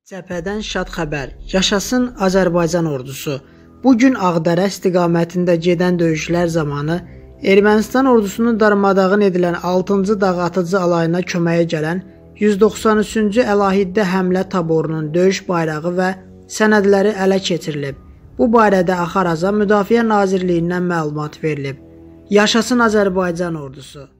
Cəbhədən şad xəbər. Yaşasın Azərbaycan ordusu. Bugün Ağdərə istiqamətində gedən döyüşlər zamanı Ermənistan ordusunun darmadağın edilən 6-cı dağ atıcı alayına köməyə gələn 193-cü əlahiddə həmlə taborunun döyüş bayrağı və sənədləri ələ keçirilib. Bu barədə Axaraza Müdafiə Nazirliyindən məlumat verilib. Yaşasın Azərbaycan ordusu.